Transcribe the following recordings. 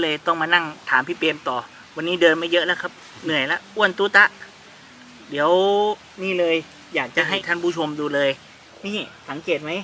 เลยต้องมานั่งถามพี่เปรมต่อวันนี้เดินไม่เยอะแล้วครับเหนื่อยแล้วอ้วนตุ๊ตะเดี๋ยวนี่เลยอยากจะให้ท่านผู้ชมดูเลยนี่สังเกตไหม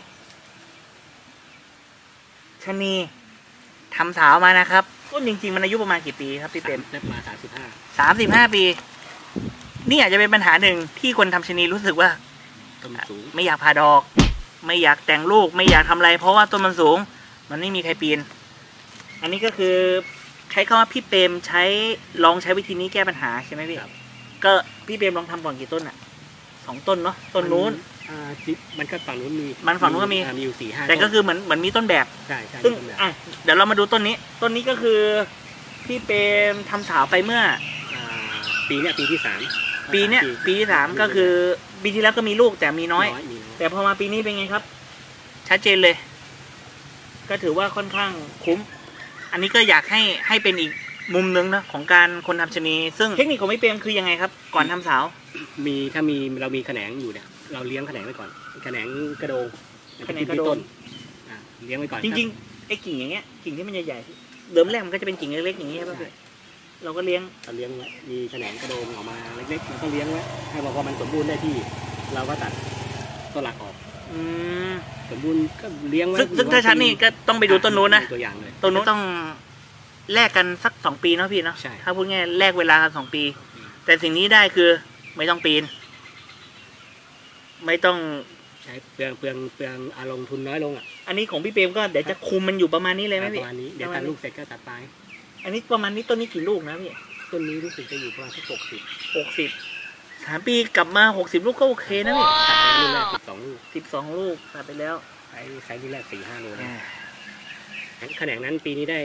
ชะนีทำสาวมานะครับต้นจริงๆมันอายุประมาณกี่ปีครับพี่เปรมมา 35 ปีนี่อาจจะเป็นปัญหาหนึ่งที่คนทำชะนีรู้สึกว่าต้นสูงไม่อยากผ่าดอกไม่อยากแต่งลูกไม่อยากทำอะไรเพราะว่าต้นมันสูงมันไม่มีใครปีนอันนี้ก็คือใช้คำว่าพี่เปรมลองใช้วิธีนี้แก้ปัญหาใช่ไหมพี่ก็พี่เปรมลองทำก่อนกี่ต้นอ่ะ2 ต้นเนาะต้นนู้นมันก็ฝั่งนู้นมีฝั่งนู้นก็มีอยู่4-5 แต่ก็คือเหมือนมีต้นแบบใช่ซึ่งเดี๋ยวเรามาดูต้นนี้ก็คือพี่เปรมทำสาวไปเมื่อปีเนี้ยปีที่ 3ก็คือปีที่แล้วก็มีลูกแต่มีน้อยแต่พอมาปีนี้เป็นไงครับชัดเจนเลยก็ถือว่าค่อนข้างคุ้มอันนี้ก็อยากให้เป็นอีกมุมนึงนะของการคนทำชะนีซึ่งเทคนิคของพี่เปรมคือยังไงครับก่อนทำสาวถ้าเรามีแขนงอยู่เนี่ยเราเลี้ยงแขนงไว้ก่อนแขนงกระโดงต้นเลี้ยงไว้ก่อนจริงๆไอ้กิ่งอย่างเงี้ยกิ่งที่มันใหญ่ๆเดิมแรกมันก็จะเป็นกิ่งเล็กๆอย่างเงี้ยป่ะพี่เราก็เลี้ยงไว้มีแขนงกระโดงออกมาเล็กๆเราก็เลี้ยงไว้ให้บอกว่ามันสมบูรณ์ได้ที่เราก็ตัดต้นหลักออกสมบูรณ์ก็เลี้ยงไว้ซึ่งถ้าชั้นนี่ก็ต้องไปดูต้นนู้นนะตัวอย่างเลยต้นนู้นต้องแลกกันสัก2 ปีเนาะพี่เนาะถ้าพูดง่ายแลกเวลากัน2 ปีแต่สิ่งนี้ได้คือไม่ต้องปีนไม่ต้องใช้เปลืองลงทุนน้อยลงอันนี้ของพี่เปรมก็เดี๋ยวจะคุมมันอยู่ประมาณนี้เลยไหมพี่ประมาณนี้เดี๋ยวตัดลูกเสร็จก็ตัดปลายอันนี้ประมาณนี้ต้นนี้กี่ลูกนะพี่ต้นนี้รู้สึกจะอยู่ประมาณ 60 3 ปีกลับมา60 ลูกก็โอเคนะพี่ตัดไปลูกแรก 12 ลูกตัดไปแล้วใช้ลูกแรก4-5 โลแขนงนั้นปีนี้ได้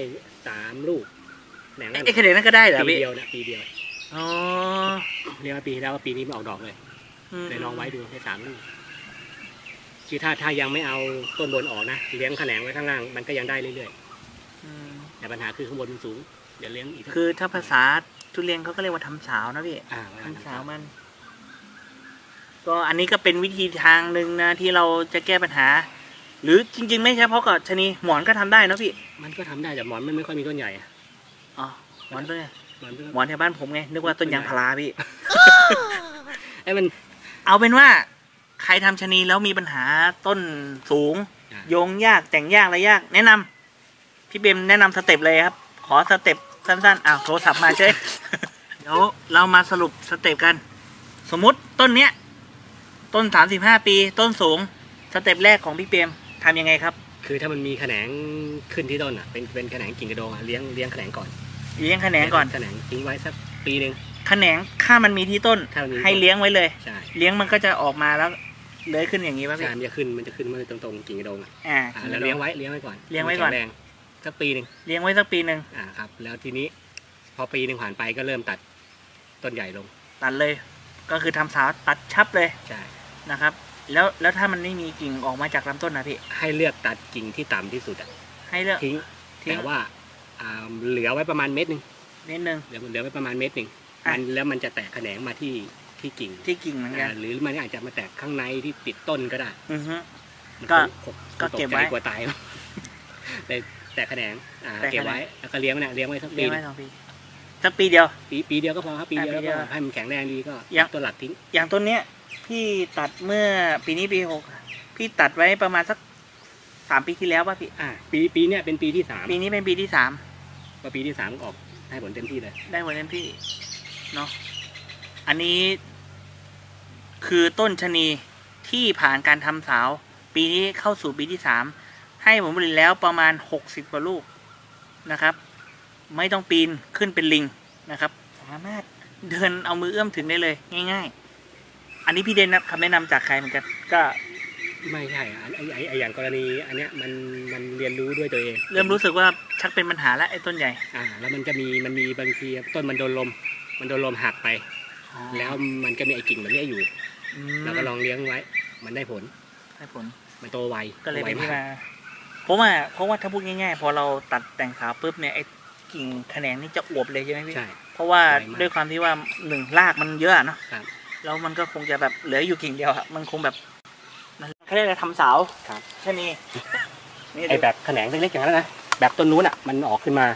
3 ลูกแขนงนั้นก็ได้เหรอพี่ปีเดียวอ๋อเรียกว่าปีที่แล้วปีนี้มันออกดอกเลยลองไว้ดูได้3 ลูกคือถ้ายังไม่เอาต้นบนออกนะเลี้ยงแขนงไว้ข้างล่างมันก็ยังได้เรื่อยๆแต่ปัญหาคือข้างบนมันสูงเดี๋ยวเลี้ยงอีกคือถ้าภาษาทุเรียนเขาก็เรียกว่าทำสาวนะพี่ทำสาวมันก็อันนี้ก็เป็นวิธีทางหนึ่งนะที่เราจะแก้ปัญหาหรือจริงๆไม่ใช่เพราะกับชะนีหมอนก็ทำได้นะพี่มันก็ทำได้แต่หมอนไม่ค่อยมีต้นใหญ่อ๋อหมอนต้นใหญ่หมอนแถวบ้านผมไงนึกว่าต้นยางพาราพี่ไอ้มันเอาเป็นว่าใครทำชะนีแล้วมีปัญหาต้นสูงโยงยากแต่งยากอะไรยากแนะนำพี่เบมแนะนำสเต็ปเลยครับขอสเต็ปสั้นๆโทรศัพท์มาเช่เดี๋ยวเรามาสรุปสเต็ปกันสมมุติต้นเนี้ยต้น35 ปีต้นสูงสเต็ปแรกของพี่เบมทำยังไงครับคือถ้ามันมีแขนงขึ้นที่ต้นเป็นแขนงกิ่งกระโดงเลี้ยงแขนงก่อนเลี้ยงแขนงก่อนแขนงทิ้งไว้สักปีนึงแขนงถ้ามันมีที่ต้นให้เลี้ยงไว้เลยเลี้ยงมันก็จะออกมาแล้วเลื้อยขึ้นอย่างนี้ป่ะพี่มันจะขึ้นมาตรงกิ่งกระโดงแล้วเลี้ยงไว้ก่อนแรงสักปีนึงเลี้ยงไว้สักปีนึงครับแล้วทีนี้พอปีนึงผ่านไปก็เริ่มตัดต้นใหญ่ลงตัดเลยก็คือทำสาวตัดชับเลยใช่นะครับแล้วถ้ามันไม่มีกิ่งออกมาจากลำต้นนะพี่ให้เลือกตัดกิ่งที่ต่ำที่สุดให้เลือกทิ้งแต่ว่าเหลือไว้ประมาณเม็ดนึงเหลือไว้ประมาณเม็ดนึงแล้วมันจะแตกแขนงมาที่กิ่งเหมือนกันหรือมันอาจจะมาแตกข้างในที่ติดต้นก็ได้ก็เก็บไว้กลัวตายแต่แขนงเก็บไว้แล้วก็เลี้ยงไว้สักปีสักปีเดียวปีเดียวก็พอครับปีเดียวก็ให้มันแข็งแรงดีก็ตัวหลักทิ้งอย่างต้นเนี้ยพี่ตัดเมื่อปีนี้ปี6พี่ตัดไว้ประมาณสัก3 ปีที่แล้วป่ะพี่ปีเนี้ยเป็นปีที่3 ปีนี้เป็นปีที่3 พอปีที่3ออกได้ผลเต็มที่เลยได้ผลเต็มที่เนาะอันนี้คือต้นชะนีที่ผ่านการทำสาวปีนี้เข้าสู่ปีที่3ให้ผลผลิตแล้วประมาณ60 กว่าลูกนะครับไม่ต้องปีนขึ้นเป็นลิงนะครับสามารถเดินเอามือเอื้อมถึงได้เลยง่ายๆอันนี้พี่เดนนะคำแนะนำจากใครเหมือนกันก็ไม่ใช่อย่างกรณีอันเนี้ยมันเรียนรู้ด้วยตัวเองเริ่มรู้สึกว่าชักเป็นปัญหาแล้วไอ้ต้นใหญ่แล้วมันมีบางทีต้นมันโดนลมหักไปแล้วมันก็มีไอ้กิ่งแบบนี้อยู่แล้วก็ลองเลี้ยงไว้มันได้ผลมันโตไวก็เลยเป็นที่มาเพราะว่าถ้าพูดง่ายๆพอเราตัดแต่งขาวปุ๊บเนี่ยไอ้กิ่งแขนงนี่จะอวบเลยใช่ไหมพี่ใช่เพราะว่าด้วยความที่ว่า1รากมันเยอะเนาะแล้วมันก็คงจะแบบเหลืออยู่กิ่งเดียวครับมันคงแบบเขาเรียกอะไรทำสาวใช่นี่ไอ้แบบแขนงเล็กๆอย่างนั้นนะแบบต้นนู้นมันออกขึ้นมา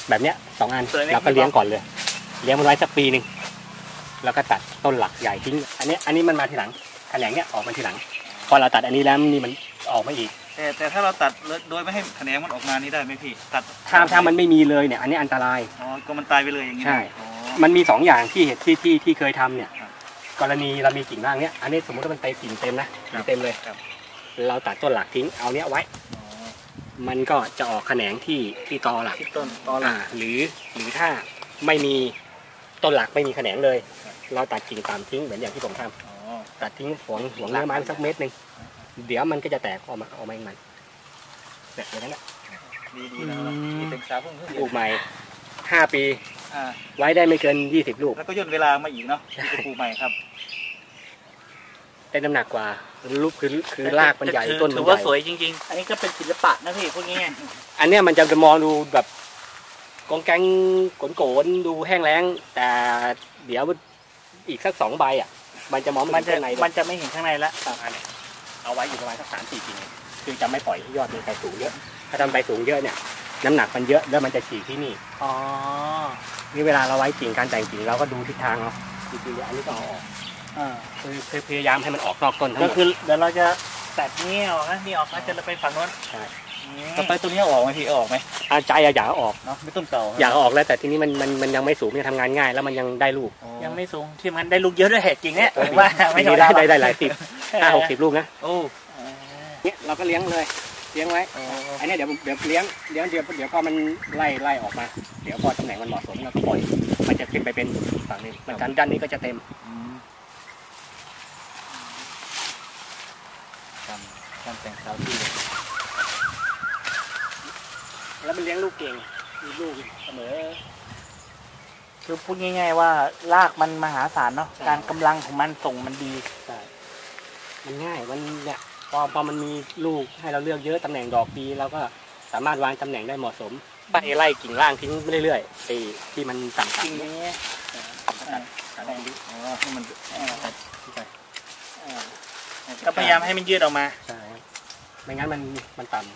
แบบเนี้ย2 อันสวยไหมเราก็เลี้ยงก่อนเลยเลี้ยงมันไว้สักปีนึงแล้วก็ตัดต้นหลักใหญ่ทิ้งอันนี้มันมาทีหลังแขนงเนี้ยออกมาทีหลังพอเราตัดอันนี้แล้วนี่มันออกมาอีกแต่ถ้าเราตัดโดยไม่ให้แขนงมันออกมานี่ได้ไหมพี่ตัดถ้ามันไม่มีเลยเนี่ยอันนี้อันตรายอ๋อก็มันตายไปเลยอย่างนี้ใช่มันมี2 อย่างที่เคยทำเนี่ยกรณีเรามีกิ่งล่างเนี้ยอันนี้สมมติว่ามันไปกิ่งเต็มนะเต็มเลยเราตัดต้นหลักทิ้งเอาเนี้ยไว้มันก็จะออกแขนงที่ตอหลักที่ต้นตอหลักหรือถ้าไม่มีต้นหลักไม่มีแขนงเลยเราตัดกิ่งตามทิ้งเหมือนอย่างที่ผมทำตัดทิ้งห่วงเนื้อไม้สักเม็ดนึงเดี๋ยวมันก็จะแตกออกมาเองมันแบบนั้นแหละดีๆนะมีเป็นสาวพุ่งปลูกใหม่5 ปีไว้ได้ไม่เกิน20 ลูกแล้วก็ย่นเวลามาอีกเนาะที่ปลูกใหม่ครับได้น้ำหนักกว่าลูกคือรากมันใหญ่ต้นมันใหญ่ถือว่าสวยจริงๆอันนี้ก็เป็นศิลปะนะพี่พวกนี้อันเนี้ยมันจะมองดูแบบกองแกงโกนดูแห้งแล้งแต่เดี๋ยวอีกสัก2 ใบอ่ะมันจะมองมันจะไม่เห็นข้างในละเอาไว้อยู่ประมาณสัก3-4 ปีคือจะไม่ปล่อยให้ยอดมันไปสูงเยอะถ้าทำไปสูงเยอะเนี่ยน้ำหนักมันเยอะแล้วมันจะฉีกที่นี่นี่เวลาเราไว้กิ่งการแต่งกิ่งเราก็ดูทิศทางเอาจริงๆอันนี้ก็เอาออกคือพยายามให้มันออกนอกต้นทั้งหมดก็คือเดี๋ยวเราจะตัดนี่ออกนะนี่ออกแล้วจะไปฝั่งโน้นใช่ต่อไปตัวนี้ออกไหมพี่ออกไหมใจอยากออกเนาะไม่ต้นเก่าอยากออกแล้วแต่ทีนี้มันยังไม่สูงยังทำงานง่ายแล้วมันยังได้ลูกยังไม่สูงที่มันได้ลูกเยอะด้วยเหตุจริงเนี่ยว่าไม่ได้หลาย10 50 ลูกนะเนี่ยเราก็เลี้ยงเลยเลี้ยงไว้อันนี้เดี๋ยวเลี้ยงเดี๋ยวพอมันไล่ออกมาเดี๋ยวพอตำแหน่งมันเหมาะสมเราก็ปล่อยมันจะขึ้นไปเป็นฝั่งนี้มันกันด้านนี้ก็จะเต็มการแต่งสาวที่แล้วมันเลี้ยงลูกเก่งมีลูกเสมอคือพูดง่ายๆว่ารากมันมหาศาลเนาะการกำลังของมันส่งมันดีใช่มันง่ายมันเนี่ยพอมันมีลูกให้เราเลือกเยอะตำแหน่งดอกดีเราก็สามารถวางตำแหน่งได้เหมาะสมไปไล่กิ่งล่างทิ้งเรื่อยๆที่มันต่ำๆกิ่งนี้ตัดดิให้มันก็พยายามให้มันยืดออกมาใช่ไม่งั้นมันต่ำ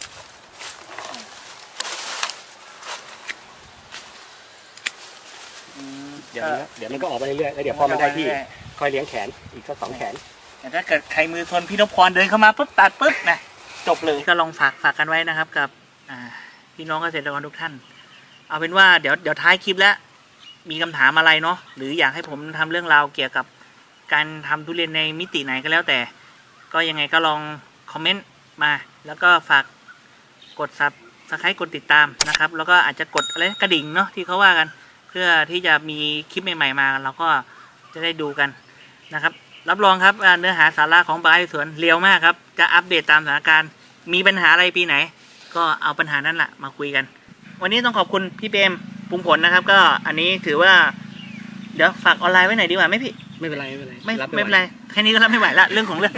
เดี๋ยวมันก็ออกไปเรื่อยๆแล้วเดี๋ยวพอมันได้ที่ค่อยเลี้ยงแขนอีกสัก2 แขนแต่ถ้าเกิดใครมือทนพี่นพพรเดินเข้ามาปุ๊บตัดปุ๊บนะจบเลยก็ลองฝากกันไว้นะครับกับพี่น้องเกษตรกรทุกท่านเอาเป็นว่าเดี๋ยวท้ายคลิปแล้วมีคำถามอะไรเนาะหรืออยากให้ผมทำเรื่องราวเกี่ยวกับการทำทุเรียนในมิติไหนก็แล้วแต่ก็ยังไงก็ลองคอมเมนต์มาแล้วก็ฝากกดSubscribeกดติดตามนะครับแล้วก็อาจจะกดอะไรกระดิ่งเนาะที่เขาว่ากันเพื่อที่จะมีคลิปใหม่ๆมาเราก็จะได้ดูกันนะครับรับรองครับเนื้อหาสาระของBARสวนเรียวมากครับจะอัปเดตตามสถานการณ์มีปัญหาอะไรปีไหนก็เอาปัญหานั้นแหละมาคุยกันวันนี้ต้องขอบคุณพี่เปรมปรุงผลนะครับก็อันนี้ถือว่าเดี๋ยวฝากออนไลน์ไว้หน่อยดีกว่าไหมพี่ไม่เป็นไรไม่เป็นไรแค่นี้ก็รับไม่ไหวละเรื่องของเรื่อง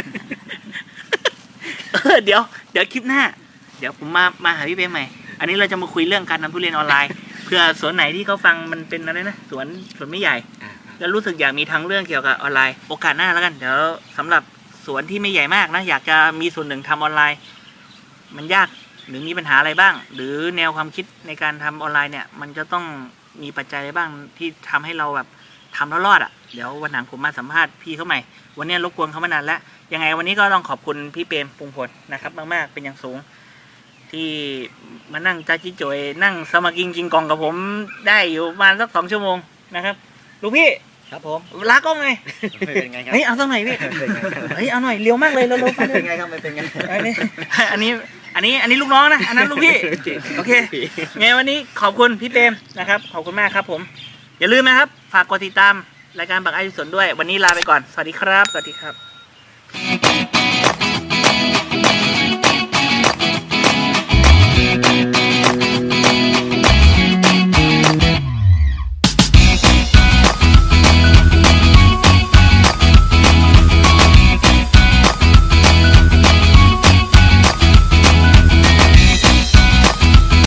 เดี๋ยวคลิปหน้าเดี๋ยวผมมาหาพี่เปรมใหม่อันนี้เราจะมาคุยเรื่องการทำทุเรียนออนไลน์เพื่อสวนไหนที่เขาฟังมันเป็นอะไรนะสวนไม่ใหญ่แล้วรู้สึกอยากมีทางเรื่องเกี่ยวกับออนไลน์โอกาสหน้าแล้วกันเดี๋ยวสำหรับสวนที่ไม่ใหญ่มากนะอยากจะมีส่วนหนึ่งทำออนไลน์มันยากหรือมีปัญหาอะไรบ้างหรือแนวความคิดในการทำออนไลน์เนี่ยมันจะต้องมีปัจจัยอะไรบ้างที่ทำให้เราแบบทำแล้วรอดเดี๋ยววันหลังผมมาสัมภาษณ์พี่เขาใหม่วันนี้รบกวนเขามานานแล้วยังไงวันนี้ก็ต้องขอบคุณพี่เปรมปรุงผลนะครับมากๆเป็นอย่างสูงที่มานั่งจ้าจิโจยนั่งสมากิงกิงกองกับผมได้อยู่ประมาณสัก2 ชั่วโมงนะครับลูกพี่ครับผมลากล้องไงเป็นไงครับเฮ้ยเอาสักหน่อยพี่เฮ้ยเอาหน่อยเร็วมากเลยเร็วๆเป็นไงครับเป็นไงอันนี้ลูกน้องนะอันนั้นลูกพี่โอเคไงวันนี้ขอบคุณพี่เปรมนะครับขอบคุณมากครับผมอย่าลืมนะครับฝากกดติดตามรายการBARสวนด้วยวันนี้ลาไปก่อนสวัสดีครับ